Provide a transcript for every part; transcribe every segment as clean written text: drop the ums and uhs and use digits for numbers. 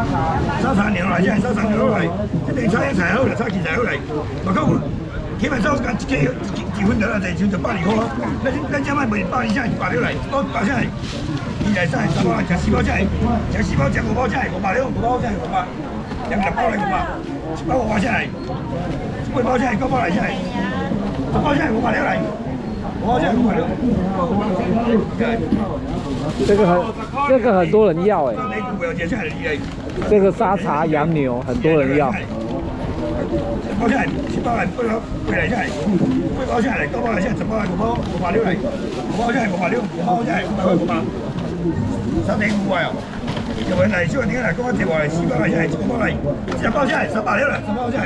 沙茶牛来，现在沙茶牛来，这边菜菜好啦，炒芡菜好来，嘛够。起码炒干几分钟啊，就120块。咱这摆卖120才160来，100才2来3包，吃4包才吃4包，吃5包才560，5包才500，吃6包来500，7包500才8包才9包来才，10包才560来，5包才560。 这个很多人要哎，这个沙茶洋牛很多人要。 包下来，7包来，8来下来，8包下来，9包来下来，10包来5包560来，5包下来560，5包下来500块500，3.5块哦。就原来小店来，讲我1包来4包来下来，1包来，10包下来360了，3包下来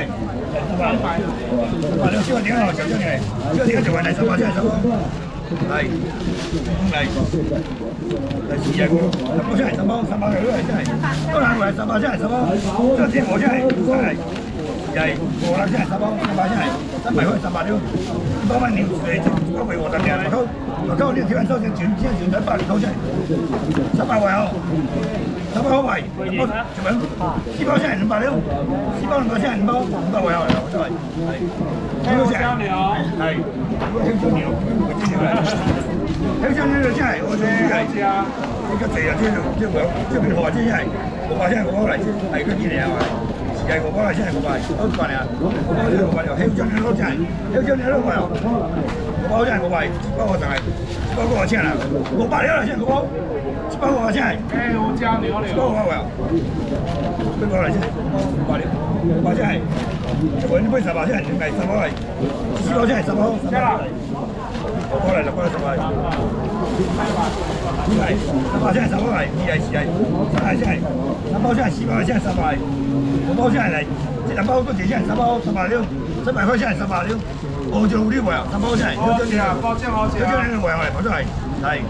，360小店哦，小店来，小店就原来3包下来3包，来4个，3包下来3包，3包来6来下来，当然来3包下来3包，这10包下来3来。 係560先係10包，300先係300塊360，100蚊牛誒，1個500嘅，我溝呢條條收成全100嚟溝出嚟，300塊哦，300好賣，10包做緊，4包先係260，4包200先係5包，500塊哦，真係係。香蕉牛係，香蕉牛，香蕉牛真係我哋係呢個地啊，即係話真係500先係5包嚟，係嗰啲嚟啊嘛。 係5包嚟先係500，都500啊！5包先係500，香蕉牛肉真係，香蕉牛肉貴哦，5包真係500，7包我就係7包我錢啦，500啦先5包，7包我錢係。香蕉牛肉，7包我貴哦，8包嚟先500，500先係，我呢杯10包先係，唔係10包嚟，4包先係10包，10包嚟，6包嚟6包10包嚟，係10包先係10包嚟，2係4係，3係先係，3包先係4包先係10包嚟。 5包先係嚟，即係包都幾錢？3包300了，700塊先係300了，澳洲呢位啊，3包先係，香蕉牛，香蕉牛位嚟，我都係，係，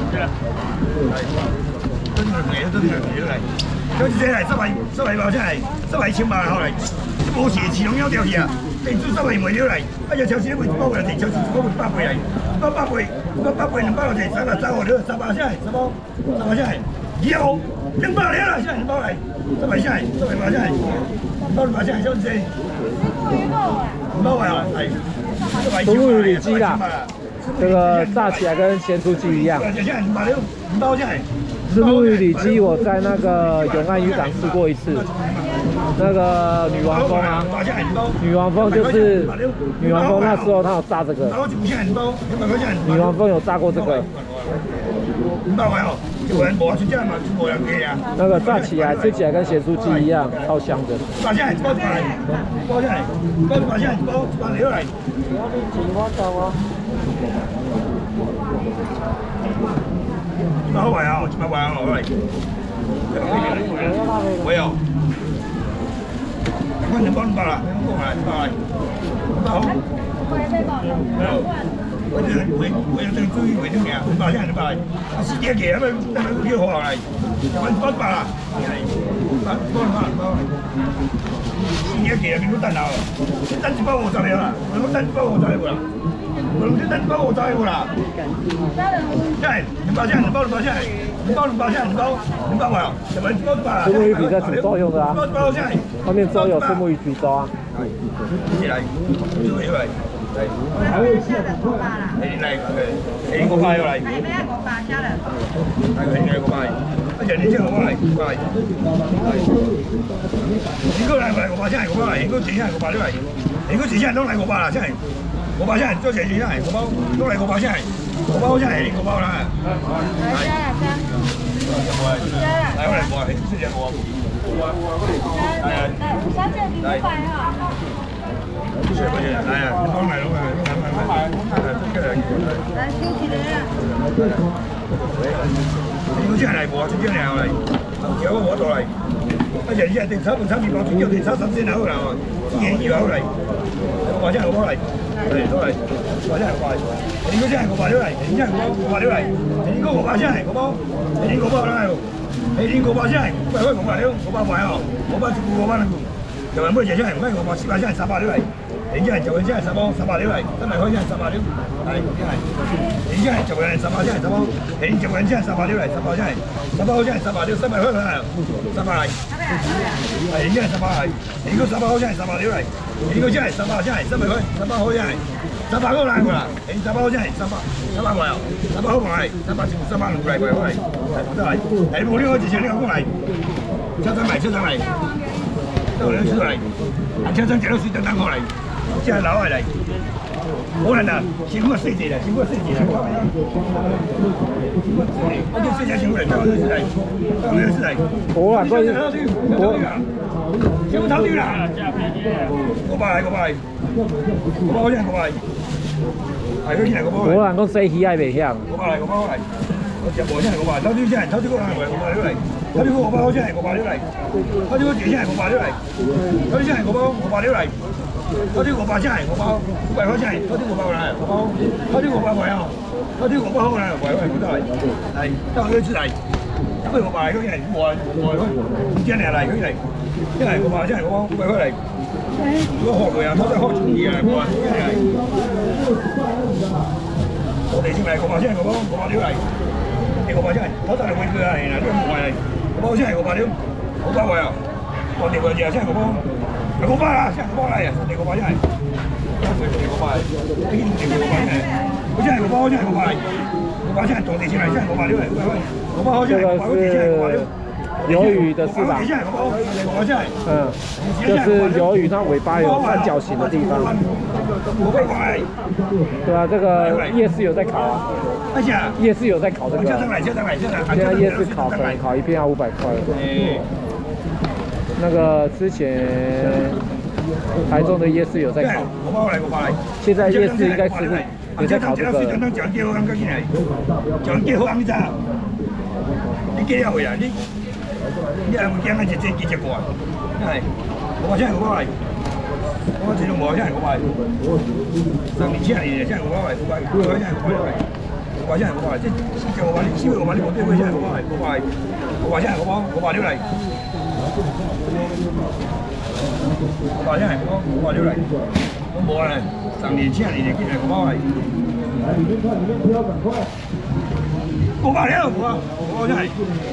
真係貴都嚟，好似係700包先係，700千萬後嚟，冇時自動有條件啊，地主700枚了嚟，一隻超市會包人哋超市包會8倍嚟，8倍2包就300走我了，300先係，3包先係，以後200了啦，先係2包嚟。 700先係，700塊先係，2包200先係，收唔收？2包啊，係。 石目鱼里脊啦，这个炸起来跟咸酥鸡一样。 2包先係。 石目鱼里脊我在那个永安渔港吃过一次，那个女王峰啊，女王峰就是女王峰那时候他有炸这个，女王峰有炸过这个。 那个炸起来吃起来跟咸酥鸡一样，超香的。 包下来，包下来，包下来，包下来，包料来。100塊啊，100塊啊，落嚟。我有。我2包200啦，2包嚟，200好。我有對豬魚為咗咩啊？200先200，私啲嘅咁樣幾好嚟，揾800啦，係800，私啲嘅邊都得啦，等1包我就嚟啦，我等1包我就嚟啦，我諗住等1包我就嚟啦，真係200先2包200先，2包200先2包200啊，就揾1包200。石目鱼皮在煮粥用的啊，外面粥有石目鱼皮粥啊。一起來，就來。 還有下的500啦， 你500要嚟， 係咩500下的？ 係500，一陣你先500嚟，500。應該嚟500先係500嚟，應該只先係500嚟，應該只先係都嚟500啦，先係500先係多謝先係5包，都嚟500先係5包先係5包啦。係。嚟我嚟5啊，你先5啊。係啊。 小姐你500啊？ 係啊，你幫嚟咯， 來收起來啦。 你先嚟喎，先嚟嚟，有個我到嚟，一日定炒2包，仲要定炒3先好啦，2好嚟，或者係5嚟，嚟都嚟，或者係5，你嗰先係5都嚟，你真係5都嚟，你嗰5先係5包，你5包啦，你5先係5塊5料，5塊啊，5包5啦，就係每隻先係唔係5，400先係300都嚟。 人家就现在3包300六来，300块钱300六，来，人家就人3包现在3包，人就人现在300六来，3包现在3包现在300六，300块来，300来，人家300来，一个3包现在300六来，一个现在3包现在300块，3包现在300个来过啦，人3包现在300块哦，300块来，300来过来，再来，来无另外1000两过来，车上来，到人出来，车上接到水等过来。这老外来，好难呐，辛苦细节啦，辛苦细节啦，我就细节辛苦来，到我是来，我啊，所以我头丢啦，500来，500现在500，係佢現在500。 我人講洗魚係未香。500 來，我食無先係500，頭先先係頭先個係500嚟，頭先個500先係500嚟，頭先個錢先係500嚟，頭先先係500嚟。嗰啲500先係500，500塊先係，嗰啲500嚟，500，嗰啲500塊啊，嗰啲500塊嚟，喂，都係，嚟，得佢出嚟，咁佢500嚟嗰啲係唔知你係嚟嗰啲嚟，即係500先係500塊嚟，如果學佢啊，偷得學重啲啊，我真係，我哋先嚟500先係500料嚟，你500先係，偷得嚟會佢啊，嗱呢個500嚟，500先係500料，500塊啊，我哋個嘢先係500。500啦，現在500嚟啊！你500真係，你500，你500真係，我真係500，真係500嚟，500真係當地錢嚟，真係500料嚟，500好真係500，真係500料。 魷魚的是吧？就是魷魚它尾巴有三角形的地方。对啊，这个夜市有在烤啊。夜市有在烤这个。现在夜市烤可能烤一片要500块。那个之前台中的夜市有在烤，现在夜市应该是也在烤这个。你係會驚緊隻幾隻過啊？真係，500真係500嚟，我始終冇真係500，上年千年真係500嚟，500真係500嚟，500真係500嚟，即係500，你超過500，你冇機會真係500嚟，500真係500料嚟，500真係500料嚟，我冇啊，上年千年見係500嚟，500料冇啊，500真係。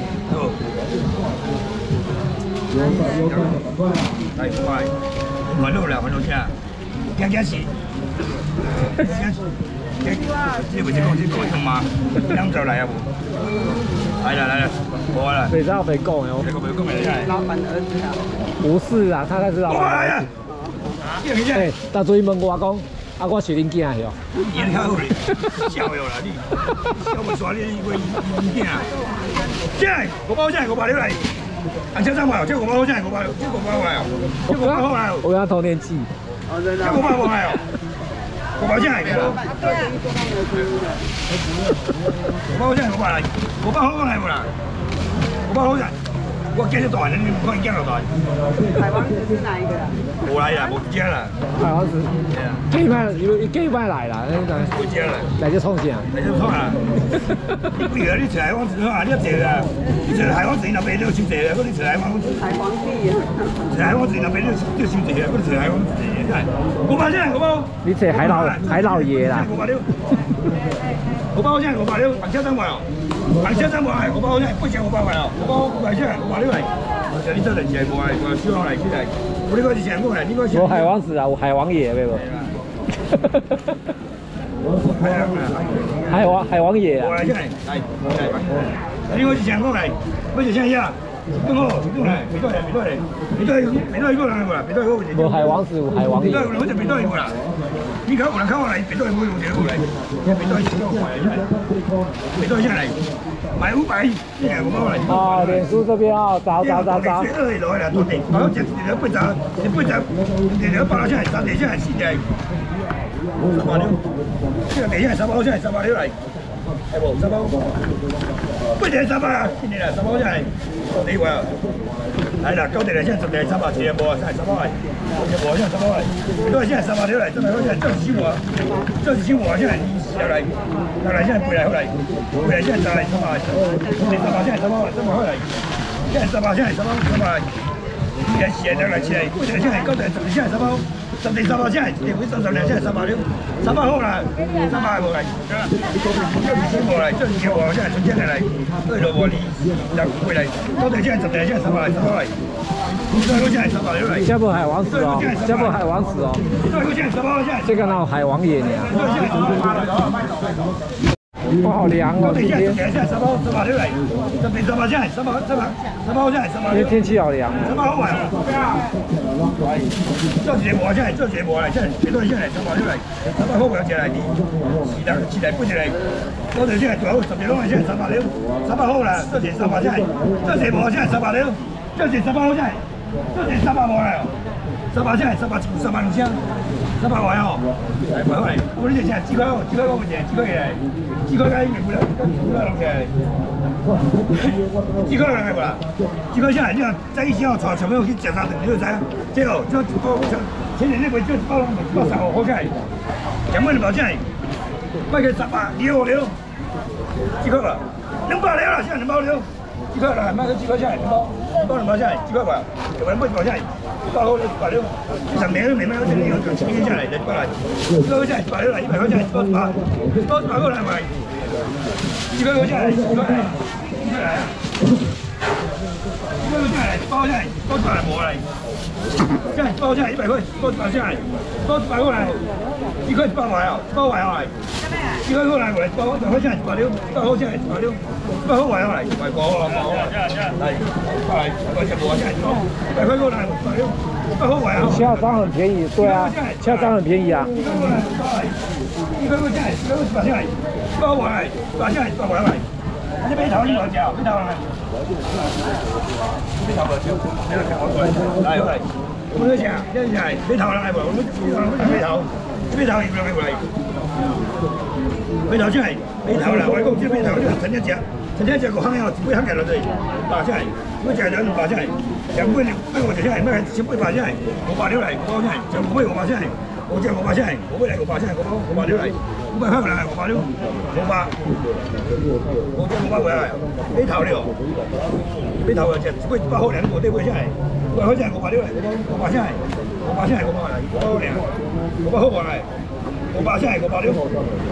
嚟快，唔係都兩分鐘啫，驚幾時？呢回事公司改㗎嘛，啱就嚟啊！嚟啦，我啦。 你知道沒講喲？ 這個沒講嘅真係。 老闆的兒子啊？ 不是啊，他才是老闆的兒子。哎，大嘴問我講。啊，我是恁囝係哦。 演較好咧，笑咗啦你，笑唔耍你個囝。真係，500真係500料嚟，按車300，這500真係500，這500嚟哦，這500好嚟哦。 我跟他同年紀。 這500嚟哦，500真係500真係500嚟，500好嚟冇啦，500好嚟。我驚咗袋，你唔可以驚落袋。 海王子是哪一個啊？ 冇嚟啦，冇驚啦。 海王子，幾晚幾晚嚟啦？ 冇驚啦。 嚟只創啥？ 嚟只創啊！你不如你食海王子啊！你一食啊！你食海王子那邊都少食啊！嗰啲食海王子。 海王子啊！ 食海王子那邊都少食啊！嗰啲食海王子真係。500真係500。 你食海老爺啦。 500料。500真係500料，行車300哦。行車300係500真係，不食500塊哦。500真係500料嚟。就你真係食500，我燒落嚟先嚟。我呢個是成功嚟，呢個是。 有海王子啊，有海王爺咩？海王爺啊！ 我嚟真係，係。呢個是成功嚟，不是現呀。不過，別多一個人過來，別多一個。 有海王子，有海王爺。 我就別多一個啦。你看有人看我來，別多一個，別多一個來，別多一個過來，別多一個來，買500，現在500來。 哦，臉書這邊啊，找。 最二樓啦，到地，然後就8雜，你8包先係3地先係4地，300料，這個地先係3包先係300料嚟，係冇3包，8地係300啊，今年啊3包先係地位啊，係啦，9地嚟先係10地係300，錢冇啊，先係3包嚟，冇先係3包嚟，都係先係300料嚟，真係好似係真係錢冇啊，真係錢冇啊，先係入嚟先係背嚟好嚟，背嚟先係就係300，你300先係3包嚟，真係好嚟。現在300，現在3包300，現在入嚟錢，9地10地先係3包， 3地3包下来，电费32下来360，3包好啦，3包无来，这是无来，这是无下来，纯正来，对落无哩，来过来，多地下来10地下来3包来，3包来。 这部海王子哦，这部海王子哦，这个哪有海王爷呢？哇，好凉哦，今天。今天天气好凉。 做一个无下来，做一个无来，这绝对下来3包来，3包好不要下来的，7来8来，多地下来最好10个拢下来3包了，3包好啦，做一个3包下来，做一个无下来3包了，做一个3包好下来。这是300无来哦，300下来300箱，300块哦，来快快，我们这现在几块哦，几块我们这几块来，几块该不了，几块弄起来，几块来不啦？几块下来，你看在一箱哦，带小朋友去吃啥的，你就知啊。这哦，这一包前年那个这一包135块起来，2百2包起来，卖个300，250，几块吧？200了啦，现在2包了。几块来，卖个几块下来，2包2包下来，几块吧？2包下来，1包好160，上面每卖有1000元下来，2包来，1包下来160来，100块下来1包100块来买，几块下来，几块来，几块来啊？1包下来，包下来，包100来无来，下来包下来100块，包100下来，包100块来，几块100块哦，100块来。几块好来过来，包100块下来160，100好下来160，100好来来，100包啦，包啦，来，来，100包下来100块过来160，100好来啊。 下张很便宜，对啊，下张很便宜啊。 100块下来，100块下来，100好来，100下来100来。你买头你多少？买头来。买头不少，来来，我们讲，现在买头来不？我们买头，买头有没有来？买头起来，买头啦！我讲这买头你趁天食个行了，一杯行价落去，8起来，我食人8起来，2杯8起来，买先8起来，500了来，5起来，就5杯5起来，我只5起来，5杯来5起来，500了来，500块来500了，500，我只500回来，买头了，买头就一杯100好2个，对买起来，500块起来500了来，500起来，500起来500来，500好2，500好来，500起来500了。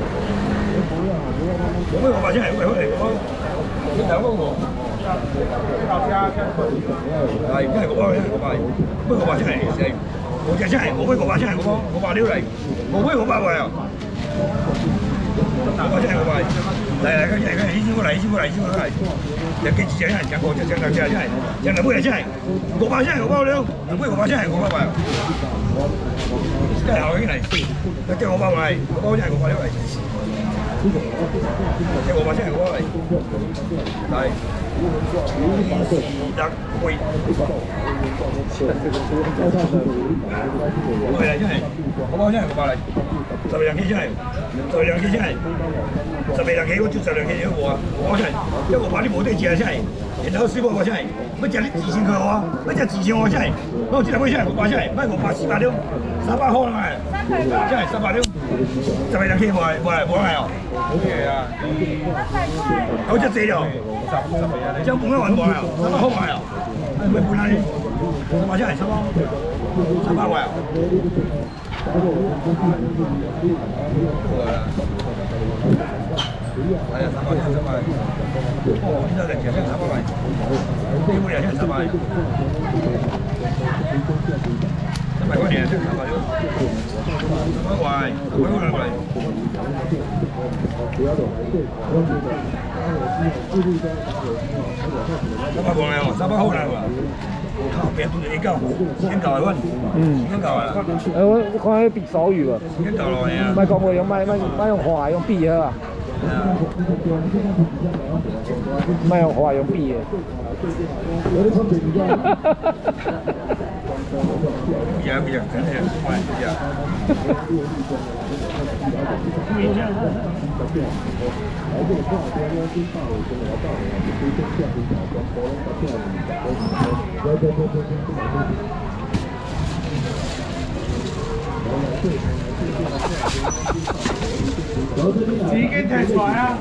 我买500下来，500块来，你睇我，係，因為我買500下來，我隻下來，我買500下來，我買了嚟，我買500塊啊，500下來我買，嚟，以前我嚟，有幾隻下來，講隻下來，隻兩杯下來，500下來我包了，兩杯500下來我包埋，真係好嘅嚟，一隻我包埋，我包下來我包了嚟。即係500先係嗰個嚟，係200杯，係啦，真係我包真係500嚟，10兩幾真係，10兩幾真係，10兩幾我做10兩幾嘢我啊，我真係，因為我把啲冇對食真係，然後水果我真係，乜食啲自信佢我，乜食自信我真係，我這兩杯真係500真係，乜500 400了，300好啦係，真係300了，10兩幾冇係哦。係啊，好只借咗，將半一萬過嚟啊，300好買啊，係咪半啊？300真係300塊啊！係啊，300真係300。哦，呢度人真係300塊，呢個人真係300。300塊錢真係300了，300塊，300塊過嚟。300過嚟哦，300好嚟喎。靠，別都已經夠，已經夠係喎，已經夠係啦。 我看迄比手語啊， 已經夠落嚟啊。 賣講話用賣用畫用筆啊。賣用畫用筆嘅。不行，真係快啲啊！自己提出來啊！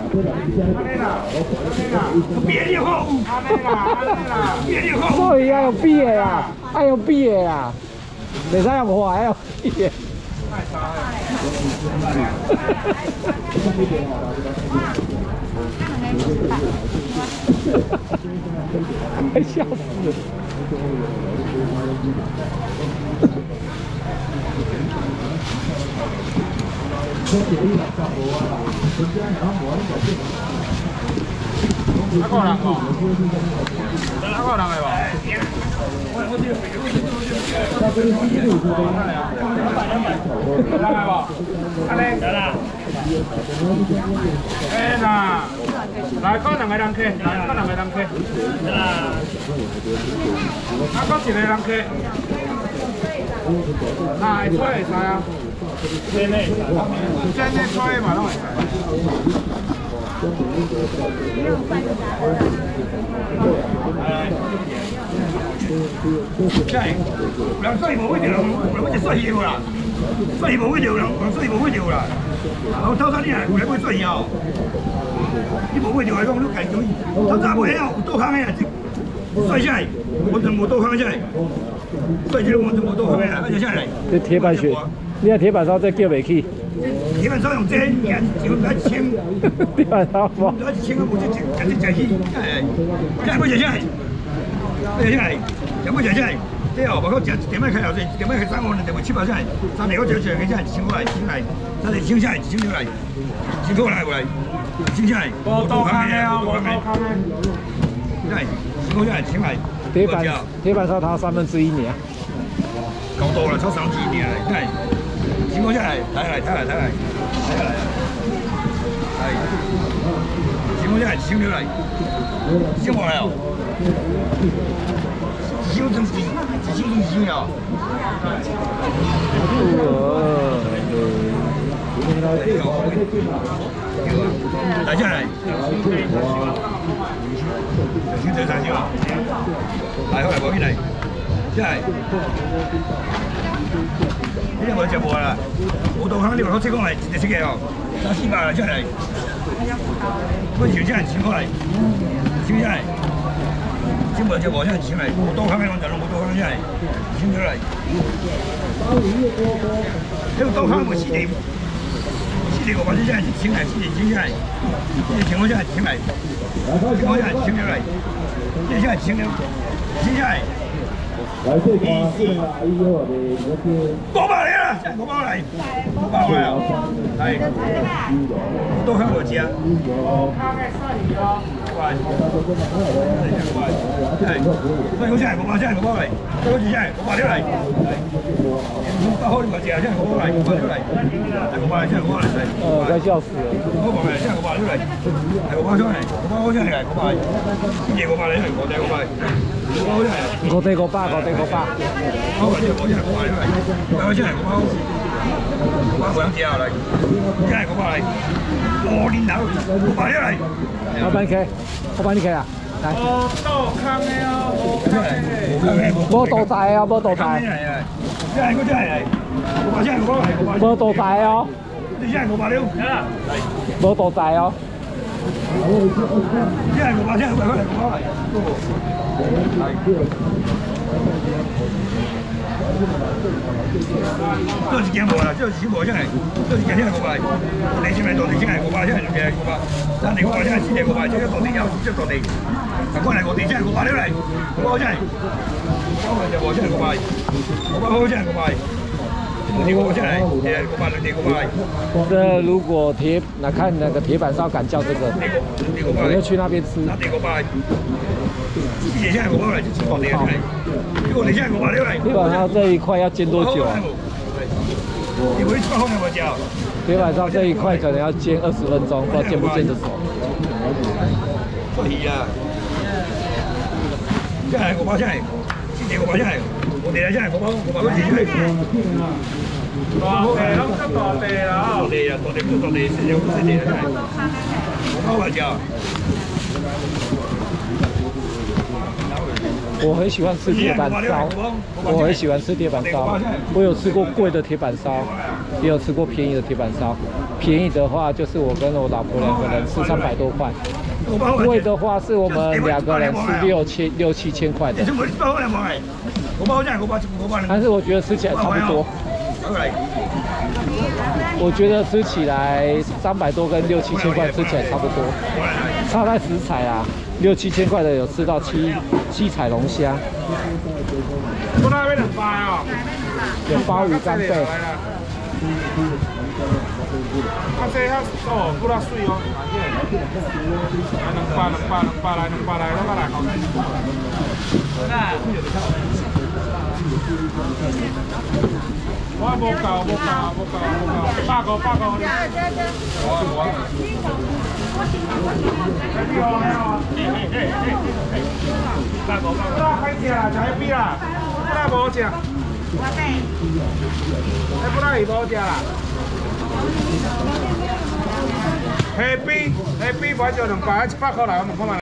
別你好，別你好， 所以要用筆嘅啊，要用筆嘅啊。 袂使用坏哦，耶！快笑死了！ 哪个人哦？哪个人的无？哎呐，来看两个人客，来看两个人客。啊，搁一个人客。那会吹会使啊？真的吹嘛拢会使。 真係，人所以無會掉，人好似衰嘢啦，所以無會掉，人所以無會掉啦。我偷生啲人，你會衰嘢，你無會掉係講都計咗，偷生冇嘢有多坑嘅，衰出嚟，我就冇多坑出嚟，衰咗我就冇多坑嘅，跟住出嚟。 這鐵板雪，你睇鐵板燒真叫袂起。 鐵板燒用這人少咗1,000， 鐵板燒冇， 咗1,000個冇只起，真係冇只出嚟。出嚟，有冇人出嚟？即係我講點樣開油水，點樣開3個人，點會7百出嚟？3年嗰隻嘅真係2,000過嚟，2,000嚟，3年2,000出嚟，2,000出嚟，2,000過嚟過嚟，2,000出嚟。冇多坑嘅啊，冇多坑嘅。真係2,000出嚟，2,000嚟。 鐵板燒它1/3年啊。 夠多啦，抽3次年嚟，真係2,000出嚟，睇嚟，係2,000出嚟，2,000出嚟，2,000過嚟哦。2,000真2,000呀！來下來，2,000這3千啊！來後來無起來，下來。你有冇食過啦？冇到坑，你話我即講嚟1隻嘅哦，400啦出嚟。我條真係2,000過嚟，2,000出嚟。先冇隻鑊真係2,000嚟，冇多坑嘅我就攞冇多坑出嚟，2,000出嚟。呢個多坑冇黐地個或者真係2,000嚟，2,000出嚟，2,000我真係2,000嚟，2,000我真係2,000出嚟，呢真係2,000了，2,000出嚟。500嚟啦，真係500嚟，500嚟啊，係多坑我知啊。係，所以好似係500嚟，所以好似真係500嚟，不好你話字啊，真係500嚟，係500嚟，真係500嚟， 快笑死了。 500嚟，真係500嚟，係500出嚟，500好似係500，先至500嚟，我哋500，好似係。 我哋個巴，我哋個巴。 我真係500嚟，我真係500，500兩隻嚟，真係500嚟，我年頭500嚟。 老闆企，我幫你企啊！嚟。 倒坑的啊， 冇倒債啊，冇倒債。 真係，真係，我真係500嚟， 冇倒債哦。 你真係500了， 冇倒債哦。 真係500，真係500嚟。都是件無啦，都是錢無真係，都是件真係500。你先嚟到地真係500，真係嘅500。但係500真係錢嚟500，即係到地有，即係到地。但關係我哋真係500了嚟，500真係，我就我真係500，500好真係500。你我真係500，你500。 这如果那看那个铁板烧敢叫这个，我就去那边吃。 那地500，之前真係500嚟，就到地真係。如果你真係500了嚟。 铁板烧这一块要煎多久啊？ 你回去后面我教。 铁板烧这一块可能要煎20分钟，不知道煎不煎得熟。 可以啊，真係500真係，之前500真係，我哋真係500嗰時真係。 大地攏出大地啦， 大地啊，大地唔到大地，成日都死地啦真係。500我教。 我很喜欢吃铁板烧，我很喜欢吃铁板烧。我有吃过贵的铁板烧，也有吃过便宜的铁板烧。便宜的话就是我跟我老婆2个人吃300多块， 贵的话是我们2个人是6、7千块的。但是我觉得吃起来差不多。我觉得吃起来300多跟6、7千块吃起来差不多，差在食材啊。6、7千块的有吃到七彩龙虾， 我那边2包哦， 有鲍鱼干贝。 啊，这遐哦，不拉水哦，2包来，2包来，我来。我无够，8個。我。不啦，快食啦，食迄邊啦，不啦無食。不啦伊無食啦。黑邊，不就2包，100塊來，我問看賣。